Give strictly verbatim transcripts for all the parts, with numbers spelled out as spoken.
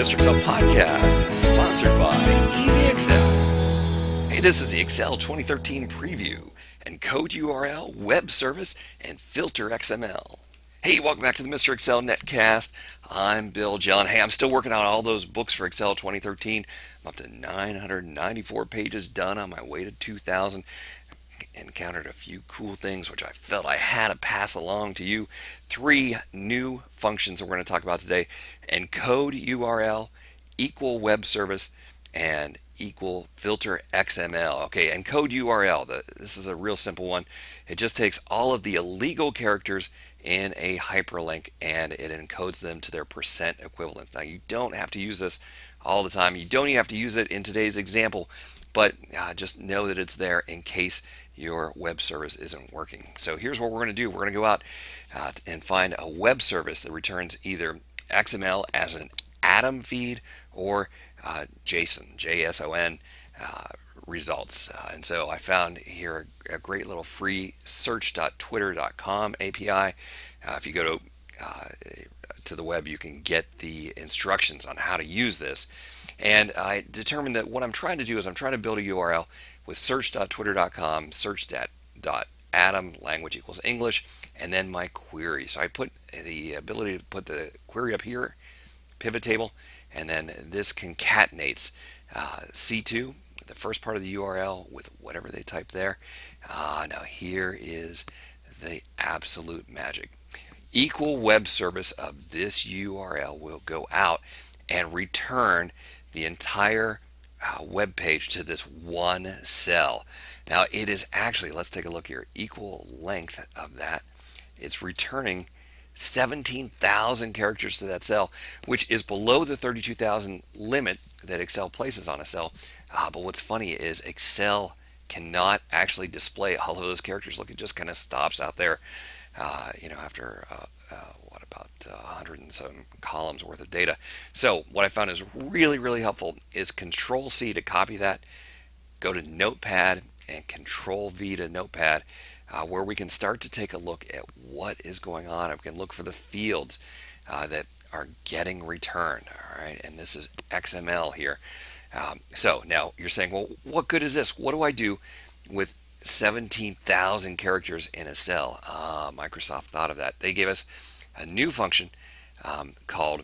MrExcel Podcast is sponsored by EasyExcel. Hey, this is the Excel twenty thirteen preview, encode U R L, web service, and filter X M L. Hey, welcome back to the MrExcel Netcast. I'm Bill John. Hey, I'm still working on all those books for Excel twenty thirteen. I'm up to nine hundred ninety-four pages done on my way to two thousand. Encountered a few cool things which I felt I had to pass along to you. Three new functions that we're going to talk about today: encode U R L, equal web service, and equal filter X M L. Okay, encode U R L. The, this is a real simple one. It just takes all of the illegal characters in a hyperlink and it encodes them to their percent equivalents. Now, you don't have to use this all the time. You don't even have to use it in today's example, but uh, just know that it's there in case your web service isn't working. So here's what we're going to do. We're going to go out uh, and find a web service that returns either X M L as an Atom feed or uh, JSON, J S O N uh, results. Uh, and so I found here a, a great little free search dot twitter dot com A P I. Uh, if you go to uh, to the web, you can get the instructions on how to use this. And I determined that what I'm trying to do is I'm trying to build a U R L with search dot twitter dot com, search dot atom, language equals English, and then my query. So I put the ability to put the query up here, pivot table, and then this concatenates uh, C two, the first part of the U R L, with whatever they type there. Uh, now here is the absolute magic. Equal web service of this U R L will go out and return the entire uh, web page to this one cell. Now it is actually, let's take a look here, equal length of that. It's returning seventeen thousand characters to that cell, which is below the thirty-two thousand limit that Excel places on a cell. Uh, but what's funny is Excel cannot actually display all of those characters. Look, it just kind of stops out there, uh, you know, after uh, uh, what about uh, one hundred and some columns worth of data. So what I found is really, really helpful is Control C to copy that, go to Notepad, and Control V to Notepad, uh, where we can start to take a look at what is going on. We can look for the fields uh, that are getting returned. All right, and this is X M L here. Um, so now you're saying, well, what good is this? What do I do with seventeen thousand characters in a cell? Uh, Microsoft thought of that. They gave us a new function um, called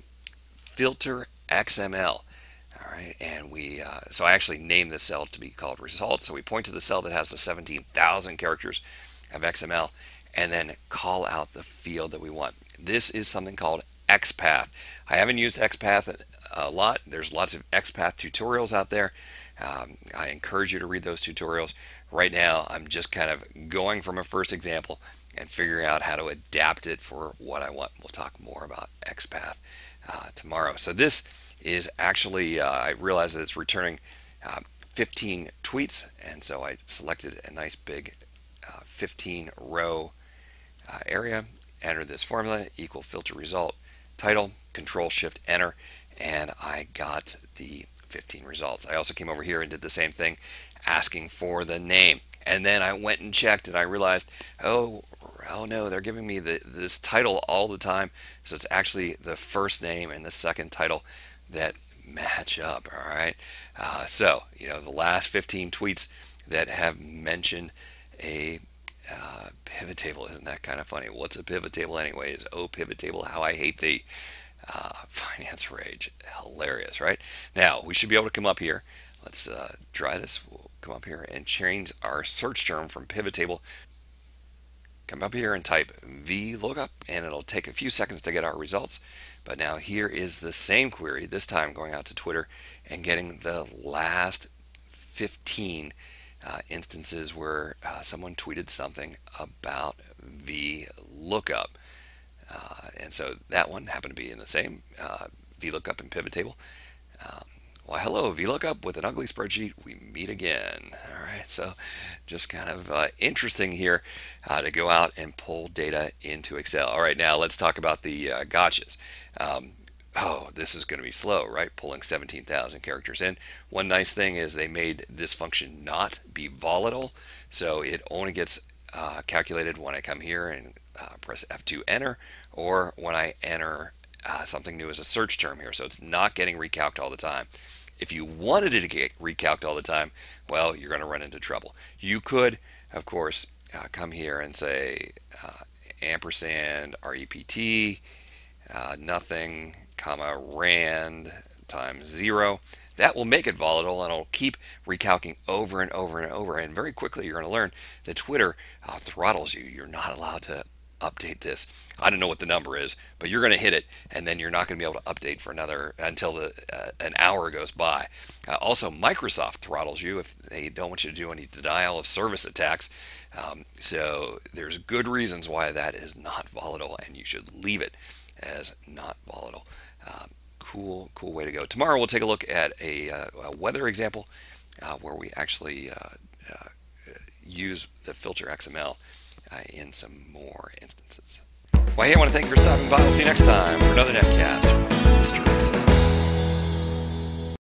filter X M L. All right, and we uh, so I actually named this cell to be called results. So we point to the cell that has the seventeen thousand characters of X M L and then call out the field that we want. This is something called xPath. I haven't used xPath a lot. There's lots of xPath tutorials out there. Um, I encourage you to read those tutorials. Right now, I'm just kind of going from a first example and figuring out how to adapt it for what I want. We'll talk more about xPath uh, tomorrow. So this is actually, uh, I realize that it's returning uh, fifteen tweets, and so I selected a nice big uh, fifteen row uh, area, entered this formula, equal filter result, title, Control Shift Enter, and I got the fifteen results. I also came over here and did the same thing, asking for the name, and then I went and checked and I realized, oh, oh no, they're giving me the, this title all the time, so it's actually the first name and the second title that match up. All right, uh, so you know the last fifteen tweets that have mentioned a uh, pivot table. Isn't that kind of funny? What's a pivot table anyways? Oh, pivot table, how I hate thee. Uh, finance rage, hilarious, right? Now we should be able to come up here. Let's uh, try this. We'll come up here and change our search term from pivot table. Come up here and type VLOOKUP, and it'll take a few seconds to get our results. But now here is the same query, this time going out to Twitter and getting the last fifteen uh, instances where uh, someone tweeted something about VLOOKUP. Uh, and so that one happened to be in the same uh, VLOOKUP and pivot table. Um, Why, hello, VLOOKUP with an ugly spreadsheet. We meet again. All right, so just kind of uh, interesting here uh, to go out and pull data into Excel. All right, now let's talk about the uh, gotchas. Um, oh, this is going to be slow, right? Pulling seventeen thousand characters in. One nice thing is they made this function not be volatile, so it only gets uh, calculated when I come here and uh, press F two enter, or when I enter uh, something new as a search term here, so it's not getting recalced all the time. If you wanted it to get recalced all the time, well, you're going to run into trouble. You could, of course, uh, come here and say uh, ampersand rept uh, nothing comma rand times zero. That will make it volatile, and it'll keep recalcing over and over and over. And very quickly, you're going to learn that Twitter uh, throttles you. You're not allowed to update this. I don't know what the number is, but you're going to hit it, and then you're not going to be able to update for another until the uh, an hour goes by. Uh, also, Microsoft throttles you if they don't want you to do any denial of service attacks. Um, so there's good reasons why that is not volatile, and you should leave it as not volatile. Uh, cool, cool way to go. Tomorrow we'll take a look at a, uh, a weather example uh, where we actually uh, uh, use the filter X M L uh, in some more instances. Well, hey, I want to thank you for stopping by. We'll see you next time for another netcast. Mister Excel.